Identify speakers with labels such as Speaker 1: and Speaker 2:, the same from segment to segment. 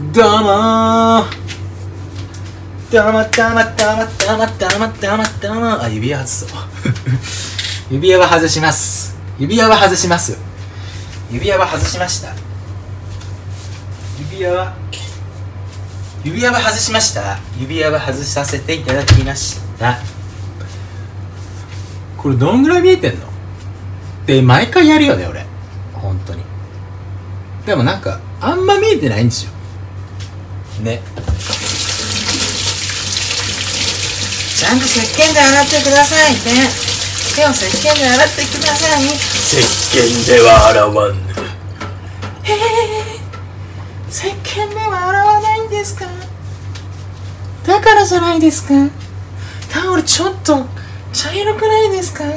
Speaker 1: どうもー、どうもどうもどうもどうもどうもどうもどうも。あ、指輪外そう指輪は外します。指輪は外しますよ。指輪は外しました。指輪は外しました。指輪は外させていただきました。これどんぐらい見えてんので、毎回やるよね俺、本当に。でもなんかあんま見えてないんですよね。ちゃんと石鹸で洗ってくださいね。手を石鹸で洗ってください。石鹸では洗わぬ。石鹸では洗わないんですか？だからじゃないですか。タオルちょっと茶色くないですか？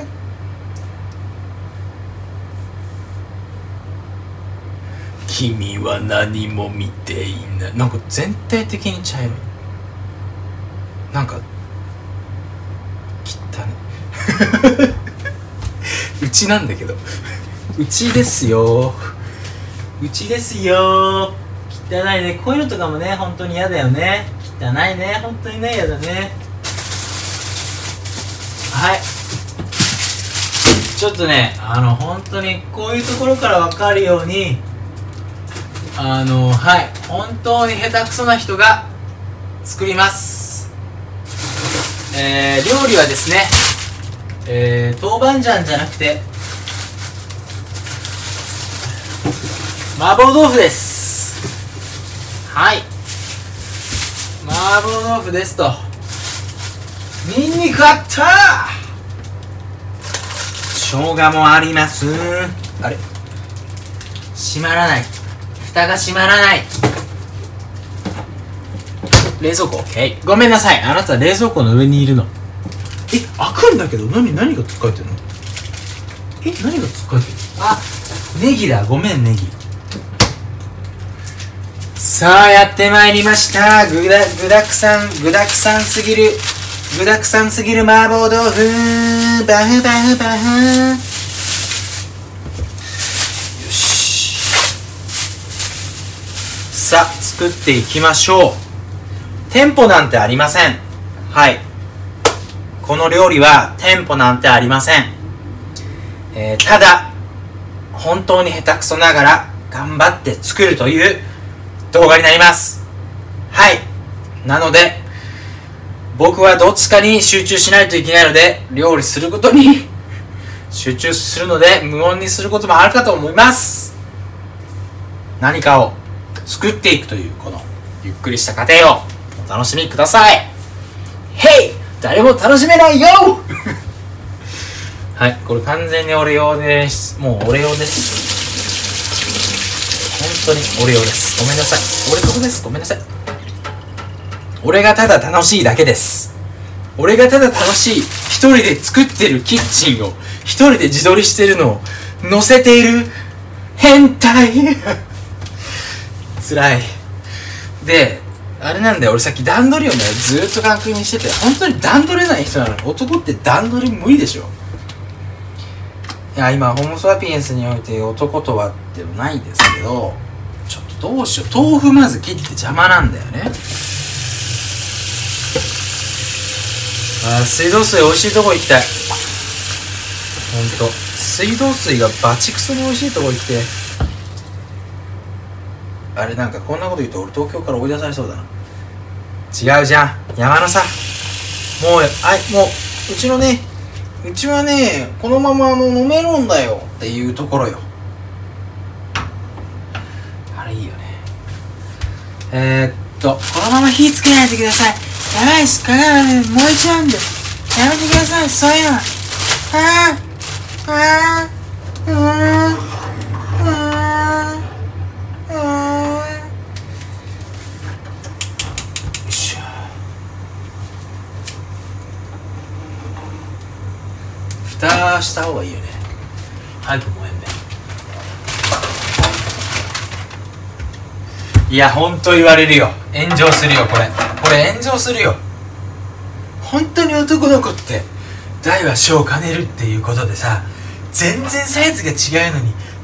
Speaker 1: 君は何も見ていない。なんか全体的に茶色い。なんか汚ねうちなんだけどうちですよ、うちですよ。汚いね。こういうのとかもね、本当に嫌だよね。汚いね、本当にね、嫌だね。はい、ちょっとね、本当にこういうところから分かるように、はい、本当に下手くそな人が作ります。料理はですね、豆板醤じゃなくて麻婆豆腐です。はい、麻婆豆腐ですと。ニンニクあった、生姜もあります。あれ、閉まらない、蓋が閉まらない。冷蔵庫 OK。 ごめんなさい、あなた冷蔵庫の上にいるの。開くんだけど、何がつっかえてるの？何がつっかえてる？あ、ネギだ、ごめんネギ。さあやってまいりました。具だくさんすぎる麻婆豆腐。バフバフバフ。よし、さあ作っていきましょう。テンポなんてありません。はい、この料理はテンポなんてありません。ただ本当に下手くそながら頑張って作るという動画になります。はい、なので僕はどっちかに集中しないといけないので、料理することに集中するので無音にすることもあるかと思います。何かを作っていくというこのゆっくりした過程をお楽しみください。へい、誰も楽しめないよはい、これ完全に俺用です。もう俺用です。本当に俺用です。ごめんなさい、俺のことです。ごめんなさい。俺がただ楽しいだけです。俺がただ楽しい、一人で作ってるキッチンを一人で自撮りしてるのを載せている変態つらい。で、あれなんだよ、俺さっき段取りをねずーっと確認してて、本当に段取れない人なのに。男って段取り無理でしょ。いや、今ホモサピエンスにおいて男とはってないですけど、ちょっとどうしよう。豆腐まず切って邪魔なんだよね。水道水美味しいとこ行きたい。ほんと水道水がバチクソに美味しいとこ行って。あれ、なんかこんなこと言うと俺東京から追い出されそうだな。違うじゃん、山のさ。もううちのね、うちはね、このまま飲めるんだよっていうところよ。あれいいよね。このまま火つけないでください。やばいっす、鏡が燃えちゃうんでやめてください、そういうの。よいしょ。蓋した方がいいよね。早く燃えんね。いや、ほんと言われるよ。炎上するよ、これ炎上するよ。本当に男の子って大は小を兼ねるっていうことでさ、全然サイズが違うのに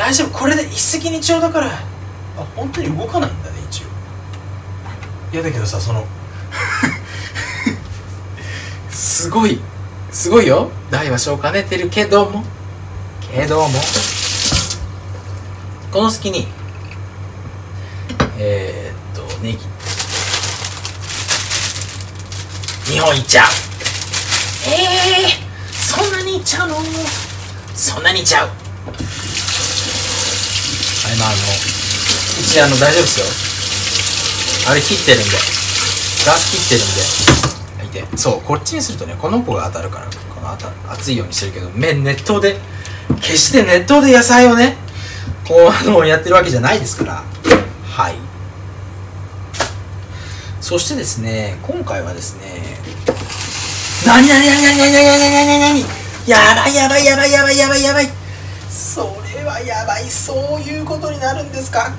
Speaker 1: 大丈夫、これで一石二鳥だから。あ、本当に動かないんだね、一応。いやだけどさ、そのすごいよ、大は小を兼ねてるけどもこの隙にネギ2本いっちゃう。そんなにいっちゃうの？そんなにいっちゃう。はい、まあうち大丈夫ですよ。あれ切ってるんで、ガス切ってるんで。そう、こっちにするとね、この子が当たるから、この熱いようにしてるけど、熱湯で、決して熱湯で野菜をね、こうやってるわけじゃないですから。はい。そしてですね、今回はですね、やばい。それはやばい。そういうことになるんですか？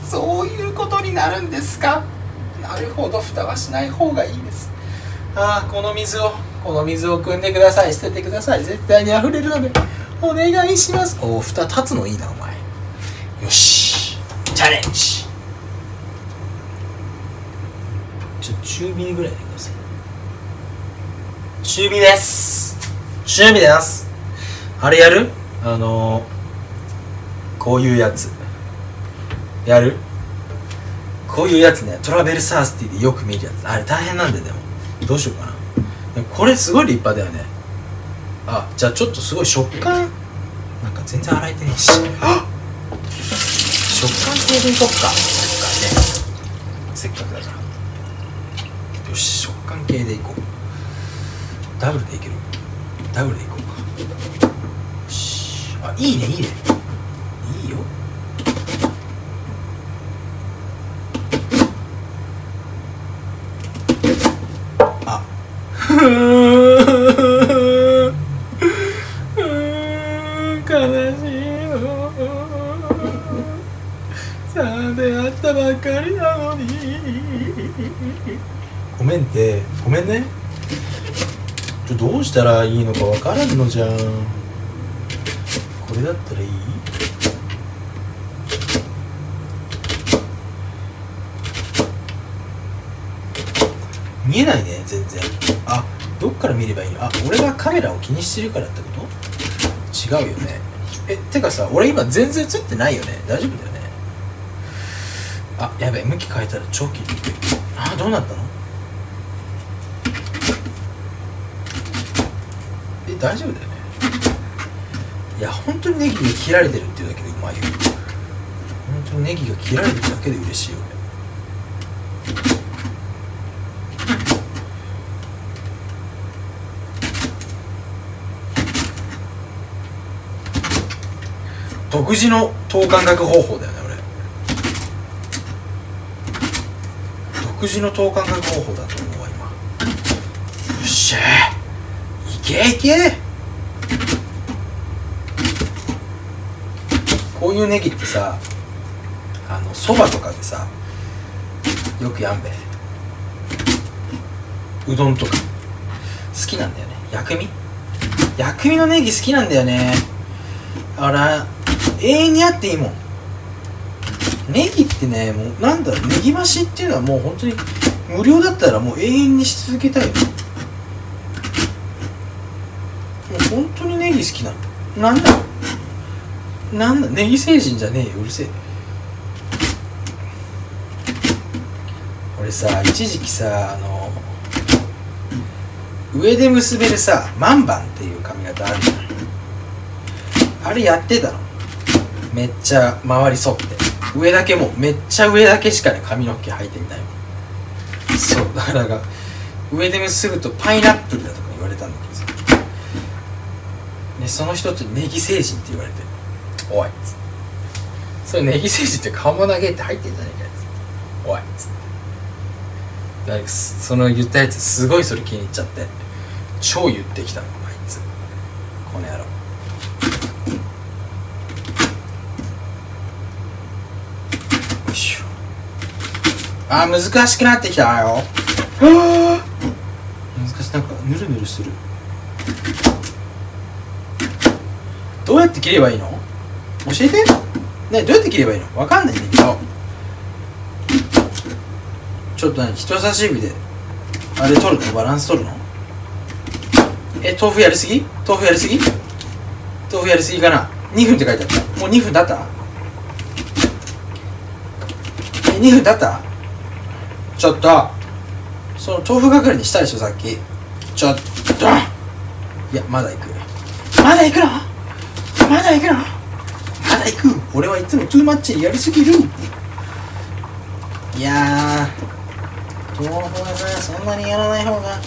Speaker 1: なるほど、蓋はしない方がいいです。ああ、この水を汲んでください。捨ててください。絶対に溢れるのでお願いします。お、蓋立つのいいな、お前。よし、チャレンジ。中火ぐらいでください。中火です。あれやる？こういうやつやる？こういうやつね、トラベルサースティでよく見るやつ。あれ大変なんで、でもどうしようかな。これすごい立派だよね。あ、じゃあちょっとすごい食感、なんか全然洗えてねえし、食感系でいこっか。せっかくだから。よし、食感系でいこう。ダブルでいける？ダブルでいこうか。よし。あ、いいね。いいよ。あ、悲しいの。さあ出会ったばっかりなのに。ごめんね。どうしたらいいのかわからんのじゃん。これだったらいい？見えないね、全然。あ、どっから見ればいいの？あ、俺がカメラを気にしてるからってこと？違うよね。てかさ、俺今全然映ってないよね。大丈夫だよね。あ、やべえ、向き変えたら超切りにくい。あ、どうなったの？大丈夫だよね。いや、本当にネギが切られてるっていうだけでうまいよ。本当にネギが切られてるだけで嬉しいよ。独自の等間隔方法だよね、俺。独自の等間隔方法だと思うわ、今。よっしゃー、いけ。こういうネギってさ、そばとかでさ、よくやんべ。うどんとか好きなんだよね。薬味のネギ好きなんだよね。あら、永遠にあっていいもん。ネギってね、もうなんだろう、ネギ増しっていうのはもう本当に無料だったらもう永遠にし続けたいよ。もう本当にネギ好きなの。なんだネギ星人じゃねえよ、うるせえ。俺さ、一時期さ、上で結べるさ、マンバンっていう髪型あるじゃん。あれやってたの。めっちゃ周り沿って上だけ、もうめっちゃ上だけしかね、髪の毛生えてみたいの。そうだから、上で結ぶとパイナップルだとか言われたんだけどさ、でその一つにネギ星人って言われて、おいっつって、それネギ星人って顔も投げって入ってんじゃねえかやつ、おいっつって、だからその言ったやつすごいそれ気に入っちゃって、超言ってきたの、あいつ、この野郎。よいしょ。あー、難しくなってきたよ。難しい。なんかヌルヌルする。どうやって切ればいいの？教えて。 ね、どうやって切ればいいのわかんないんだけど、ちょっと人差し指であれ取るの？バランス取るの？豆腐やりすぎ？豆腐やりすぎ？豆腐やりすぎかな。2分って書いてあった。もう2分経った？2分経った？ちょっとその豆腐係にしたでしょさっき。ちょっといや、まだ行く。まだ行くの？まだ行くの？まだ行く。俺はいつもトゥーマッチやりすぎる。いやー、豆腐はさ、そんなにやらない方が。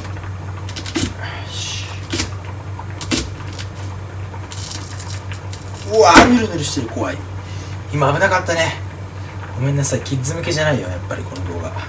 Speaker 1: うわー、ぬるぬるしてる。怖い。今危なかったね。ごめんなさい、キッズ向けじゃないよ、やっぱりこの動画。よ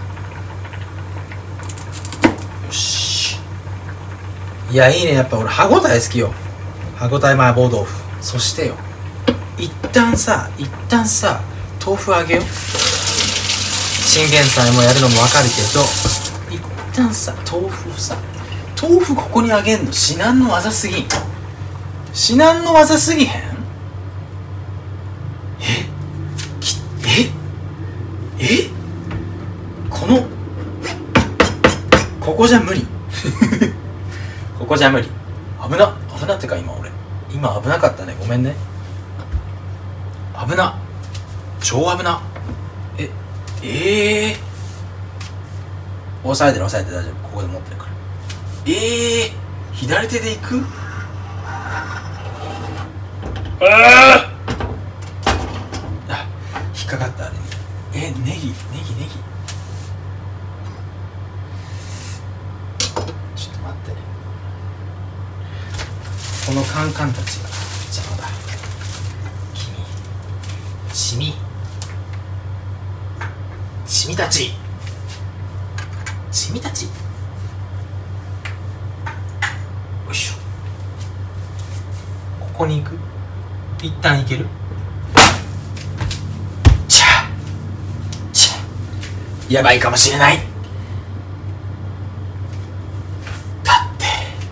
Speaker 1: し。いや、いいね。やっぱ俺歯ごたえ好きよ。歯ごたえ麻婆豆腐。そしてよ、一旦さ豆腐あげよう。チンゲン菜もやるのもわかるけど、一旦さ豆腐ここにあげんの至難の技すぎん？至難の技すぎへん？ここじゃ無理ここじゃ無理。危なってか、今危なかったね。ごめんね。危な、超危な。押さえて大丈夫。ここで持ってるから。左手で行く？引っかかった。あれにネギちょっと待って。このカンカンたちが邪魔だ。シミたちよいしょ。ここに行く？一旦行ける？やばいかもしれない。だって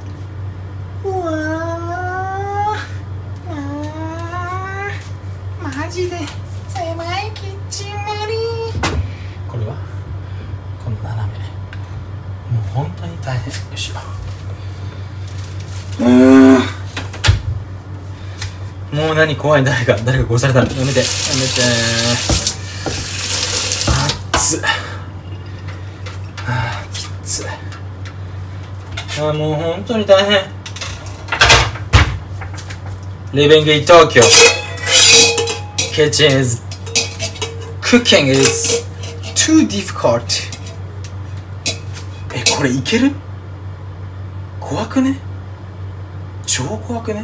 Speaker 1: マジで狭いキッチンなり。これはこの斜めね、もう本当に大変。よいしょ。もう何怖い。誰か殺されたらやめて。熱っ。きつい。もう本当に大変。Living in Tokyo, cooking is too difficult. これいける？怖くね？超怖くね？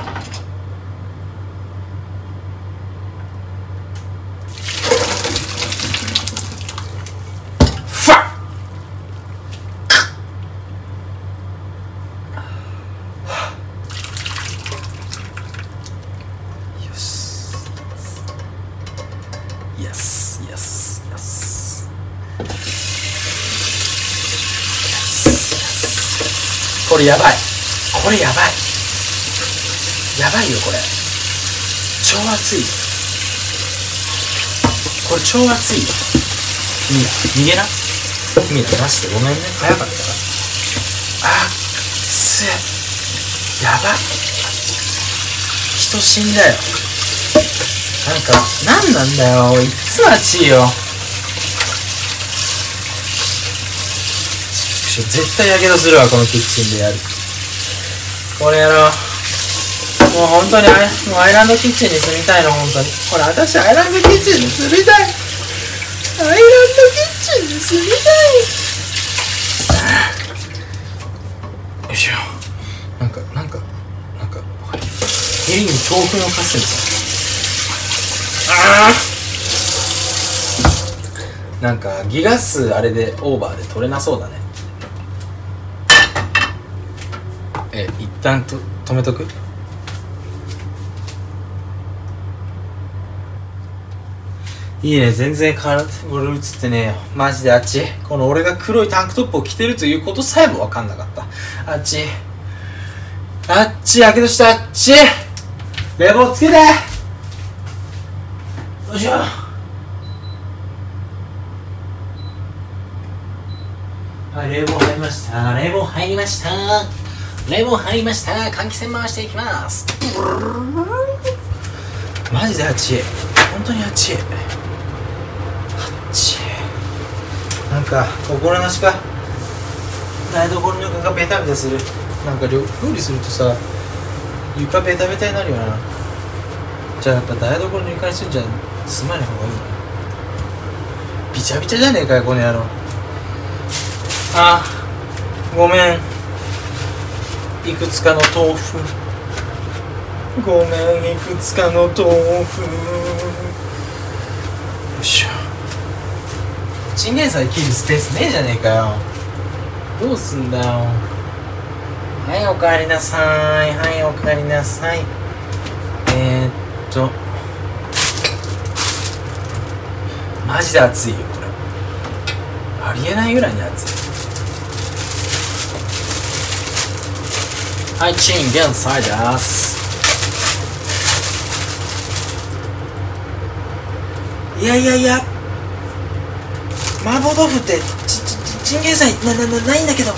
Speaker 1: これやばい。やばいよ、これ。超熱い。これ超熱いよ。逃げな。君ら出してごめんね。早かったから。きつい。やば。人死んだよ。なんなんだよ。いつも熱いよ。絶対やけどするわ、このキッチンでやる。これやろう。もう本当にもうアイランドキッチンに住みたいの、本当に。これ私アイランドキッチンに住みたい。アイランドキッチンに住みたい。よいしょ。ヘリに豆腐のカスみたい。ギガ数あれでオーバーで取れなそうだね。一旦止めとく。いいね。全然俺映ってねえよ。マジで。あっち、この俺が黒いタンクトップを着てるということさえも分かんなかった。あっちやけどした。あっち冷房つけて。 よいしょ。はい、冷房入りました。冷房入りました。冷房入りました。換気扇回していきます。マジで暑い。本当に暑い。暑い。なんか心なしか台所の床がベタベタする。なんか料理するとさ、床ベタベタになるよな。じゃあやっぱ台所の床にするんじゃ住まない方がいいな。ビチャビチャじゃねえかよこの野郎。あ、ごめん。いくつかの豆腐。ごめん、いくつかの豆腐。よいしょ。チンゲン菜切るスペースねえじゃねえかよ。どうすんだよ。はい、おかえりなさい。はい、おかえりなさい。マジで暑いよこれ。ありえないぐらいに暑い。はい、チンゲン菜です。いやいやいや、麻婆豆腐ってチンゲン菜ないんだけど。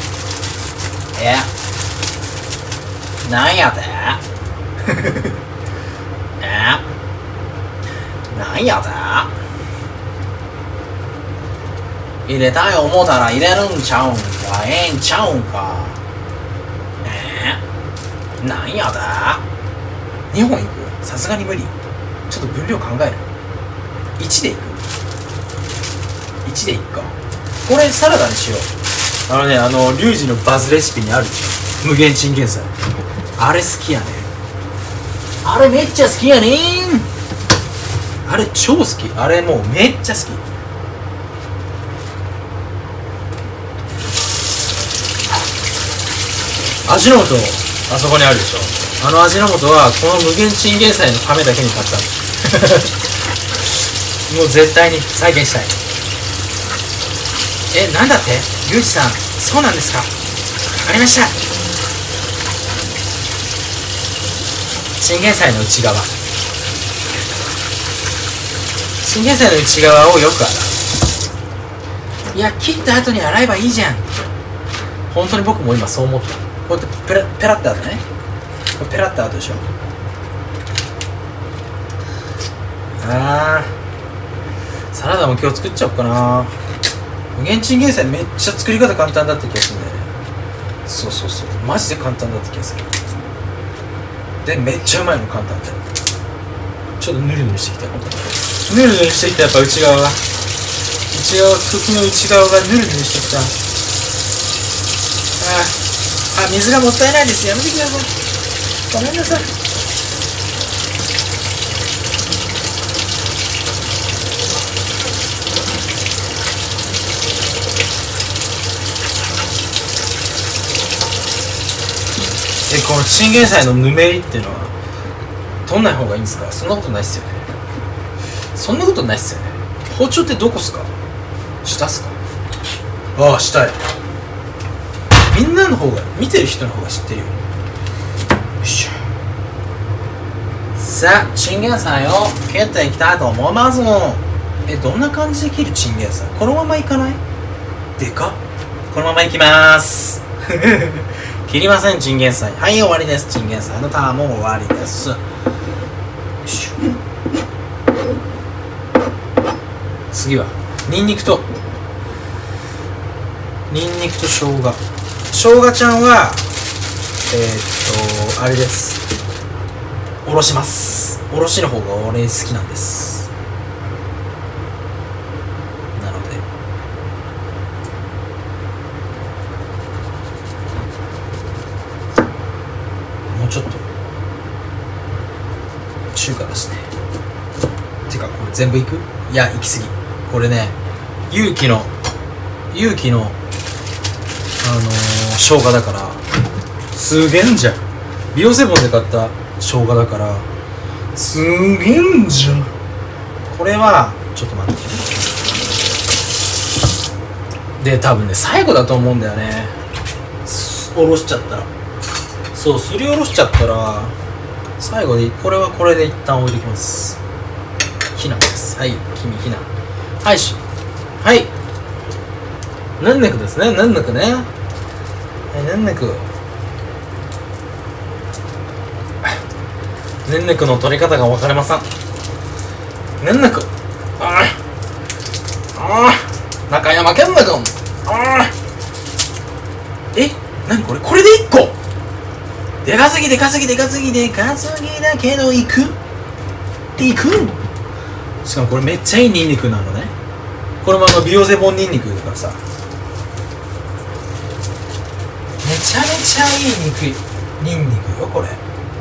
Speaker 1: なんやでなんやで入れたい思うたら入れるんちゃうんか。ええんちゃうんか。なんやだ2本いく。さすがに無理。ちょっと分量考える。1でいく。1でいくか。これサラダにしよう。リュウジのバズレシピにあるでしょ、無限チンゲン菜。あれ好きやね。あれめっちゃ好きやねん。あれ超好き。あれもうめっちゃ好き。味の素あそこにあるでしょ。味の素はこの無限チンゲン菜のためだけに買ったもう絶対に再現したい。なんだって、リュウジさん、そうなんですか。わかりました。チンゲン菜の内側。チンゲン菜の内側をよく洗う。いや、切った後に洗えばいいじゃん。本当に僕も今そう思った。こうやってペラッと後ね。これペラッと後でしょ。サラダも今日作っちゃおうかな。無限チンゲン菜めっちゃ作り方簡単だった気がするんだよね。そうマジで簡単だった気がする。でめっちゃうまいの簡単だよ。ちょっとヌルヌルしてきた。ヌルヌルしてきた。やっぱ茎の内側がヌルヌルしてきた。水がもったいないです。やめてください。ごめんなさい。このチンゲン菜のぬめりっていうのは取んない方がいいんですか。そんなことないっすよね。そんなことないっすよね。包丁ってどこっすか。下っすか。下へ。みんなの方が、見てる人の方が知ってるよ。よいしょ。さあ、チンゲン菜を切っていきたいと思います。どんな感じで切るチンゲン菜。このままいかない。でかっ。このままいきまーす切りません、チンゲン菜。はい、終わりです。チンゲン菜のターンも終わりです。よいしょ。次はニンニクと生姜。生姜ちゃんはあれです。おろします。おろしの方が俺好きなんです。なのでもうちょっと中華だしね。てかこれ全部いく？いや、いきすぎ。これね、勇気の生姜だからすげえんじゃん。美容セボンで買った生姜だからすげえんじゃん。これはちょっと待って。で多分ね最後だと思うんだよね。おろしちゃったら、そうすりおろしちゃったら最後でこれはこれで一旦置いてきます。火 。はい、君避難。はいし。はい。ヌンニクですね。ヌンニクね。はい、ヌンニク。ヌンニクの取り方が分かりません。ヌンニク。中山健太君。なにこれ、これで1個。でかすぎだけど行く。しかもこれめっちゃいいニンニクなのね。これもビオゼボンニンニクだからさ、めちゃめちゃいいニンニクよこれね。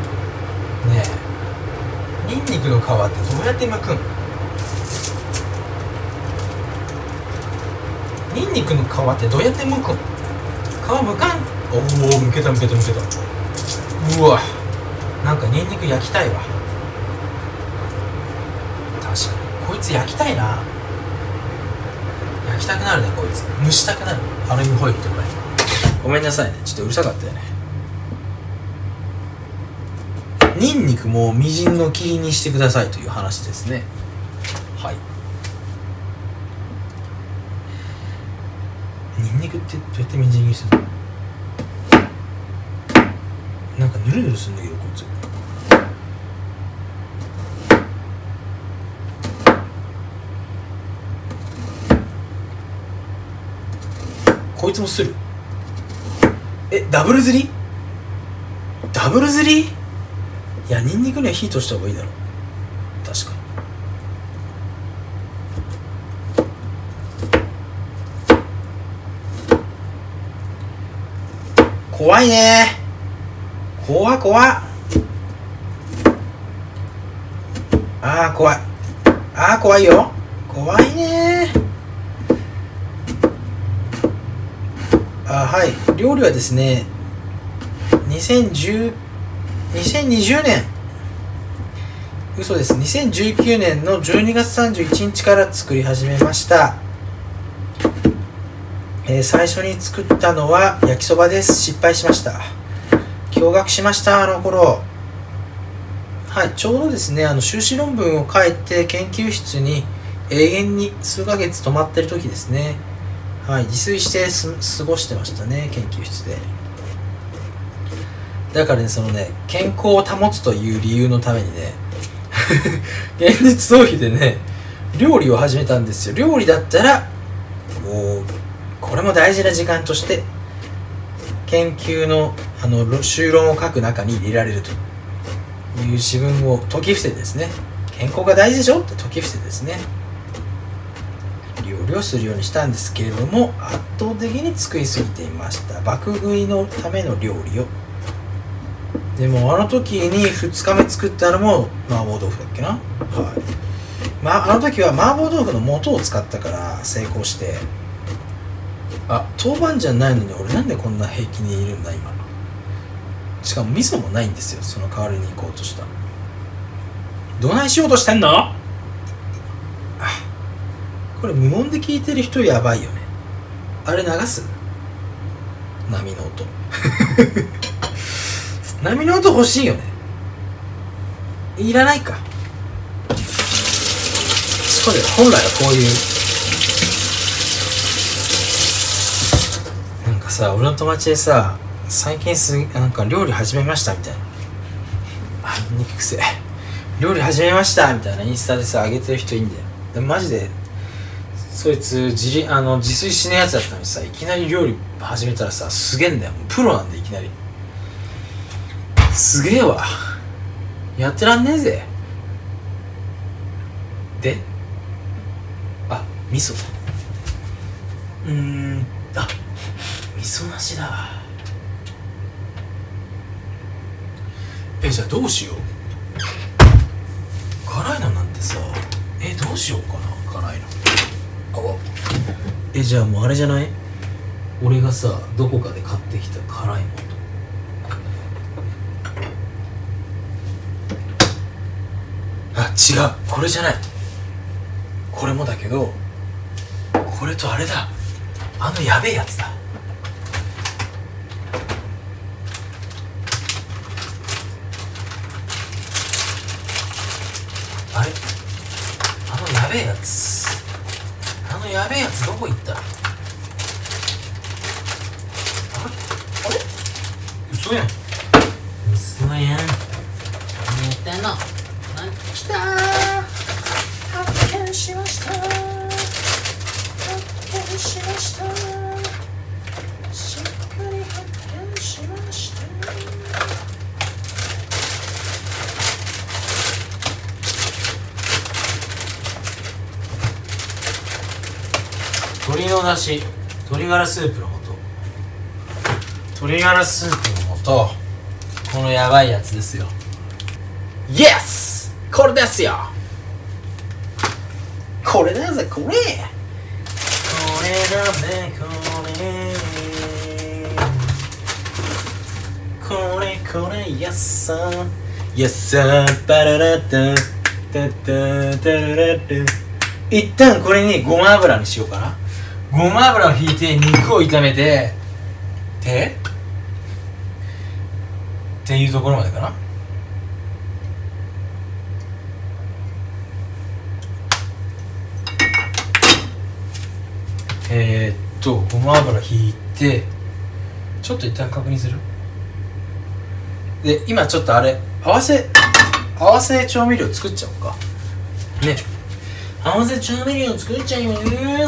Speaker 1: え、ニンニクの皮ってどうやって剥くん？ニンニクの皮ってどうやって剥くん？皮剥かん？おお、剥けた。うわ、なんかニンニク焼きたいわ。確かにこいつ焼きたいな。焼きたくなるね、こいつ。蒸したくなる。アルミホイルとかに。ごめんなさいね、ちょっとうるさかったよね。ニンニクもみじんの切りにしてくださいという話ですね。はい。ニンニクってどうやってみじん切りするの？なんかヌルヌルするんだけどこいつ。こいつもする。ダブル釣り？いや、ニンニクには火通した方がいいだろう。確かに。怖いね。怖っ。怖いよ。怖いね。はい、料理はですね、2020年、嘘です、2019年の12月31日から作り始めました。最初に作ったのは焼きそばです。失敗しました。驚愕しました、あの頃。はい、ちょうどですね、修士論文を書いて研究室に永遠に数ヶ月泊まってる時ですね。はい、自炊して過ごしてましたね、研究室で。だからね、そのね、健康を保つという理由のためにね現実逃避でね、料理を始めたんですよ。料理だったらこれも大事な時間として研究の修論を書く中に入れられるという自分を説き伏せてですね、健康が大事でしょって説き伏せてですね、料理をするようにしたんですけれども、圧倒的に作りすぎていました。爆食いのための料理を。でもあの時に2日目作ったのも麻婆豆腐だっけな。はい、あの時は麻婆豆腐の素を使ったから成功して、豆板醤ないのに俺なんでこんな平気にいるんだ今。しかも味噌もないんですよ。その代わりに行こうとした。どないしようとしてんの？これ無音で聞いてる人やばいよね。あれ流す？波の音波の音欲しいよね。いらないか。そうだよ、本来はこういうなんかさ、俺の友達でさ、最近なんか料理始めましたみたいな、肉癖料理始めましたみたいなインスタでさ上げてる人いいんだよ。でもマジでそいつ自炊しねえやつだったのにさ、いきなり料理始めたらさ、すげえんだよ。もうプロなんで、いきなりすげえわ。やってらんねえぜ。で、味噌だ。味噌なしだわ。じゃあどうしよう。辛いのなんてさ、どうしようかな、辛いの。じゃあもうあれじゃない？俺がさ、どこかで買ってきた辛いもの。違う、これじゃない。これもだけど、これとあれだ、やべえやつだ。あれ、やべえやつ。あのやべえやつどこ行った？あれ嘘やん。嘘やん。何やってんの？来たー。発見しました。発見しました。しっかり発見しました。鶏の出汁、鶏ガラスープの素、鶏ガラスープの素、このやばいやつですよ。イエス、これですよ。これだぜこれ、これだぜこれ、これこれ、イエスさーイエスさー、バララタタタタララタ。一旦これにごま油にしようかな。ごま油をひいて肉を炒めてっていうところまでかな。ごま油ひいて、ちょっと一旦確認する。で、今ちょっとあれ合わせ調味料作っちゃおうかね。合わせ調味料作っちゃいます。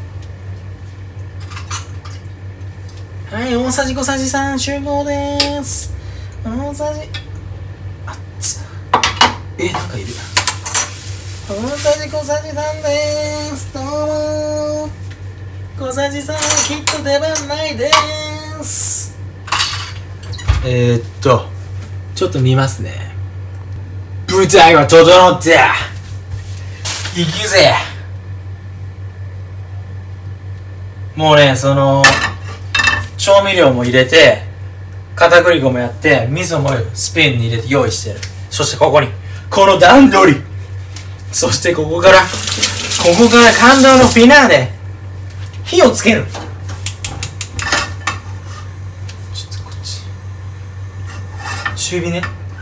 Speaker 1: はい、大さじ小さじ3集合でーす。大さじあっつなんかいる。大さじ小さじ3でーす。どうも小さじ3はきっと出番ないでーす。ちょっと見ますね。舞台は整った。行くぜ。もうね、調味料も入れて、片栗粉もやって、味噌もスプーンに入れて用意してる。そしてここにこの段取り、そしてここから感動のフィナーレ、火をつける。ちょっとこっち中火ね。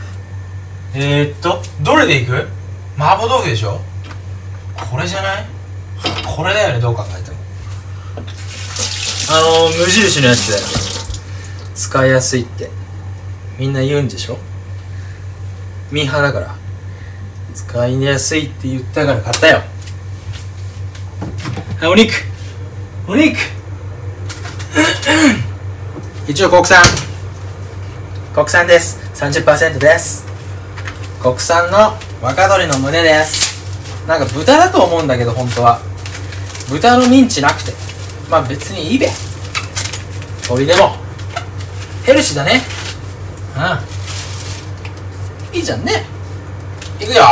Speaker 1: どれでいく？麻婆豆腐でしょ。これじゃない？これだよね、どう考えても。無印のやつだよ。使いやすいってみんな言うんでしょ。ミーハーだから使いやすいって言ったから買ったよ。はい、お肉一応国産です。 30% です。国産の若鶏の胸です。なんか豚だと思うんだけど、本当は豚のミンチなくて、まあ別にいいべ。鶏でもヘルシーだね。いいじゃんね。いくよ。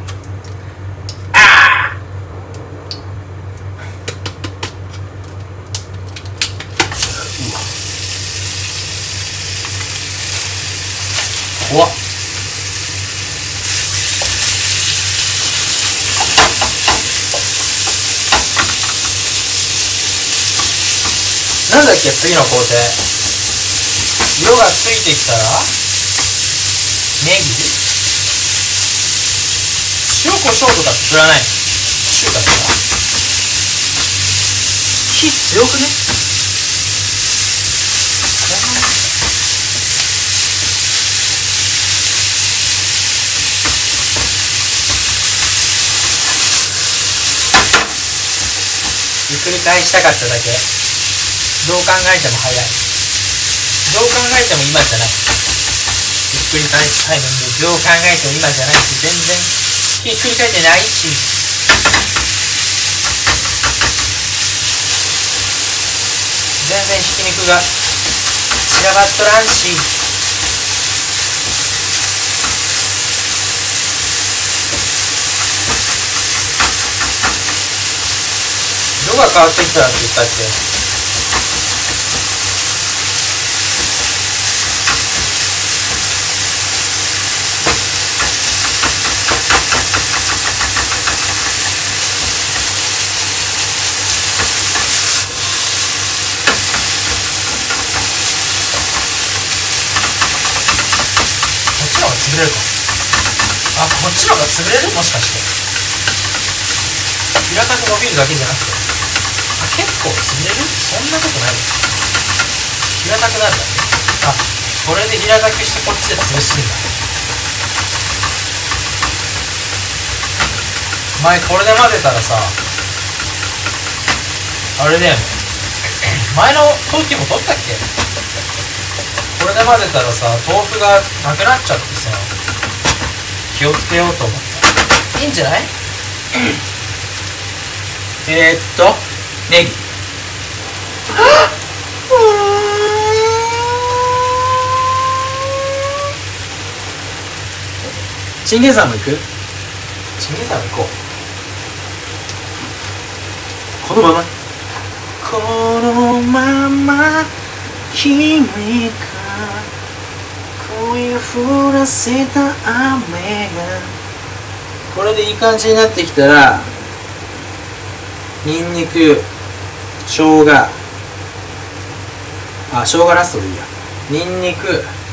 Speaker 1: 怖っ。なんだっけ、次の工程。色がついてきたらネギ、塩コショウとか振らないの？っていうかさ、火強くね？こんなもんじゃない？ひっくり返したかっただけ。どう考えても早い。どう考えても今じゃない。ひっくり返すタイミング、どう考えても今じゃないし、全然ひっくり返ってないし。全然ひき肉が散らばっとらんし。色が変わってきたらって言ったっけ？潰れるか。あ、こっちの方が潰れる？もしかして。 平たく伸びるだけじゃなくて、結構潰れる？そんなことないよ。平たくなるだけ。これで平たくしてこっちで潰すんだ。前これで混ぜたらさ、あれだよね。前の時も取ったっけ？これで混ぜたらさ、豆腐がなくなっちゃってさ、気をつけようと思った。いいんじゃない？ネギ。チンゲンサンも行く？チンゲンサンも行こう。このまま。このまま君が恋降らせた雨が。これでいい感じになってきたら、ニンニク、生姜、生姜ラストでいいや。ニンニク、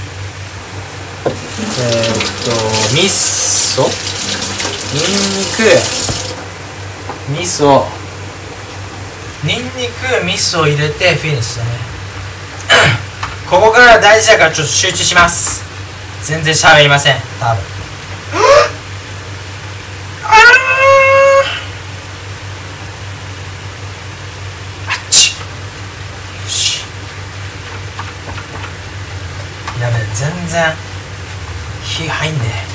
Speaker 1: 味噌、ニンニク、味噌、ニンニク、味噌入れてフィニッシュだね。ここから大事だからちょっと集中します。全然喋りません、多分。やべえ、全然火入んねえ。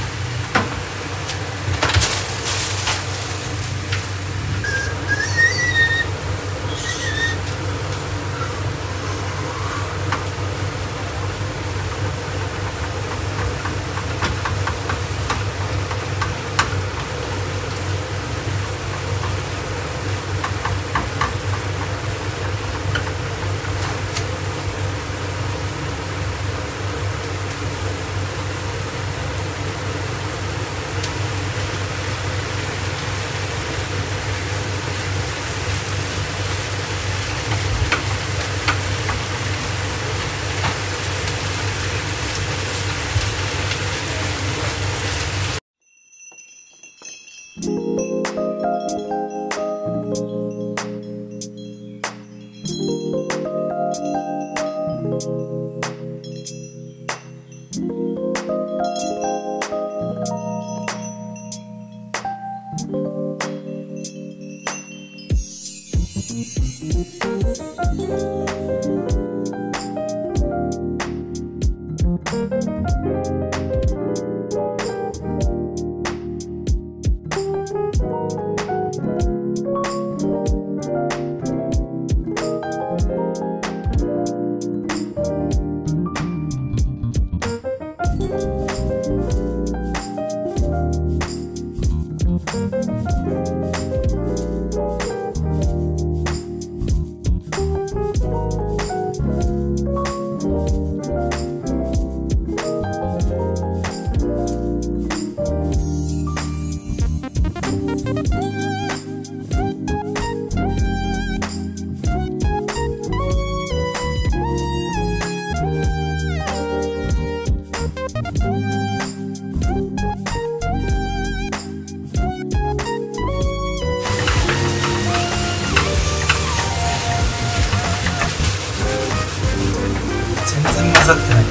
Speaker 1: 混ざってない。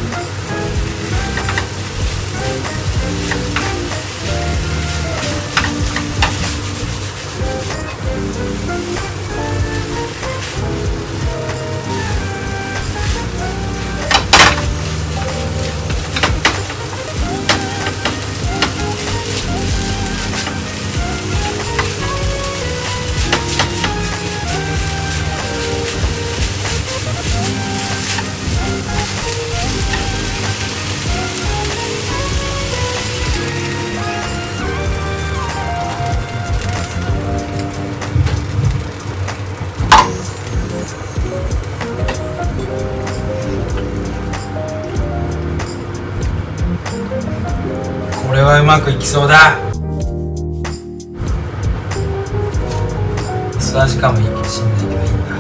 Speaker 1: これはうまくいきそうだ。素味感もいいかもしんないけどいいな。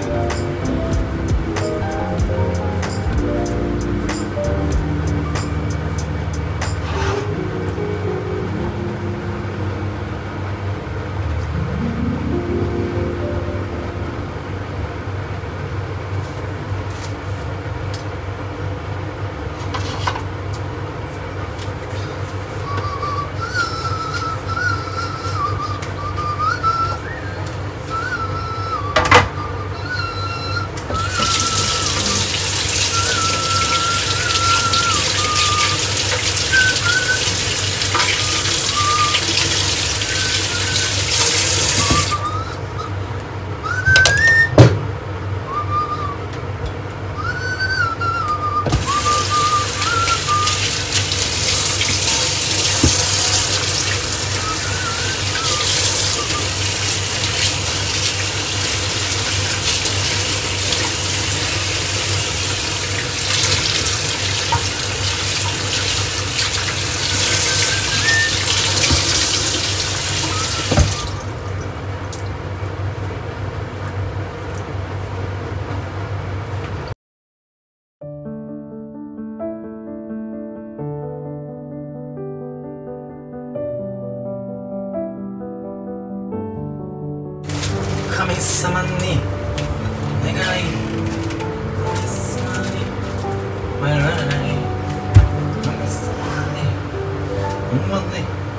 Speaker 1: 神様にお願い、神様にお願い、神様にほんまに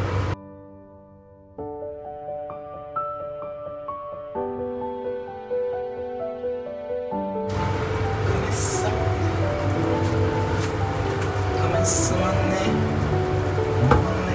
Speaker 1: すまんね、ほんまね。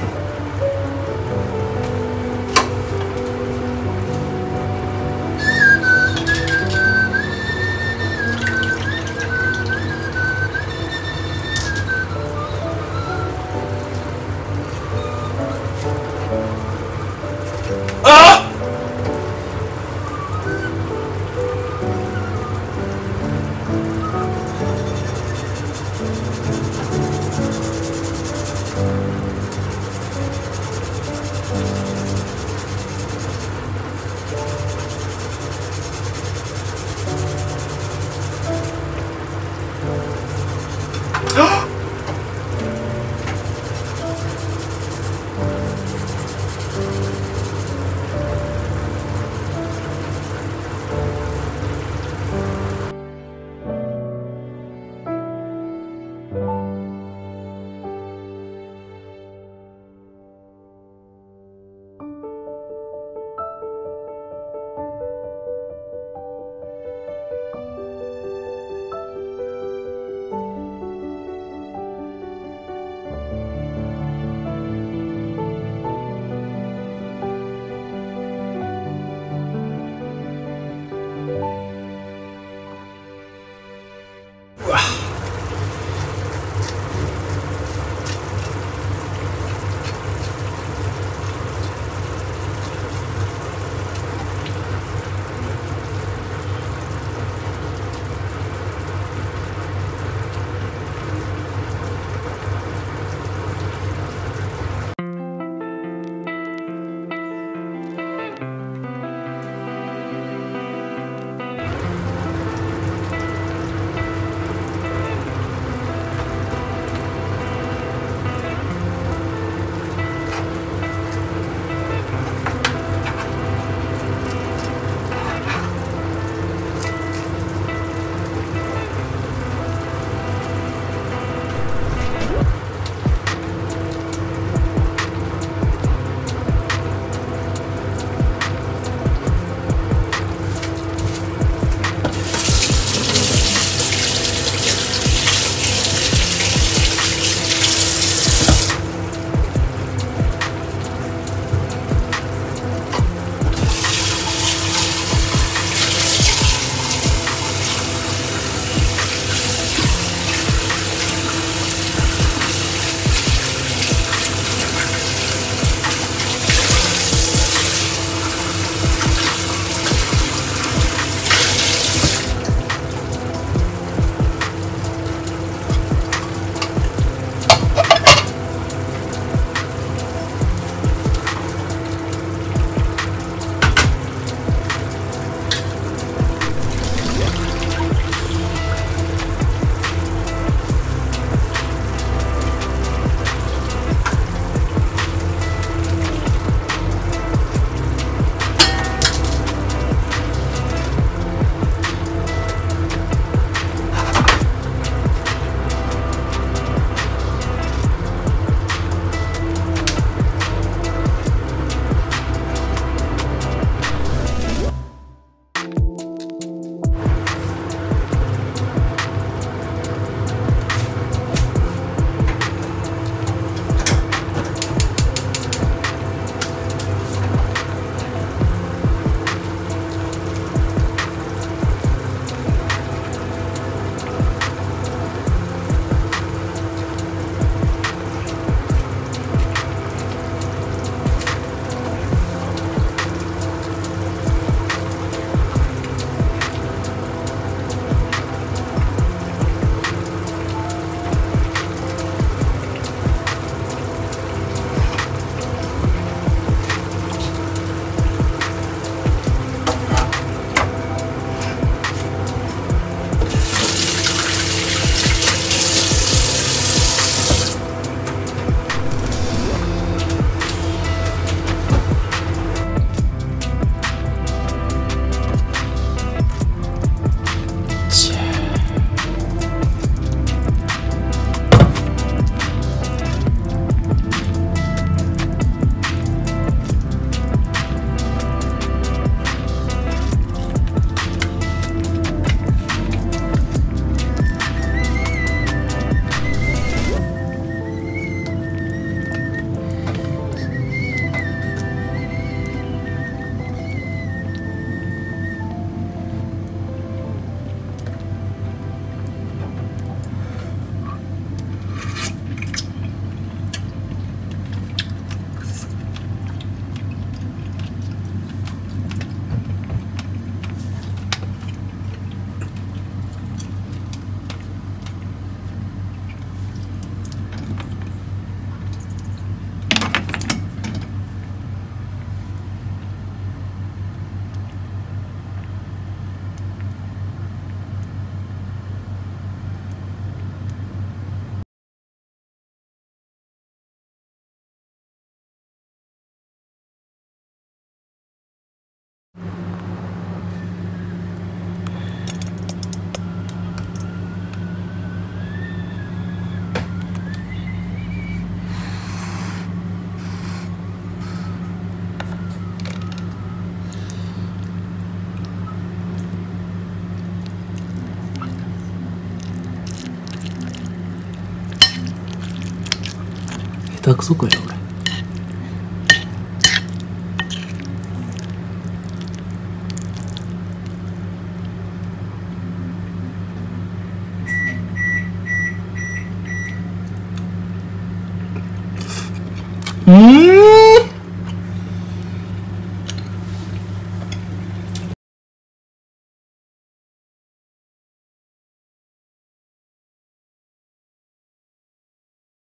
Speaker 2: 下手くそくや俺。うーん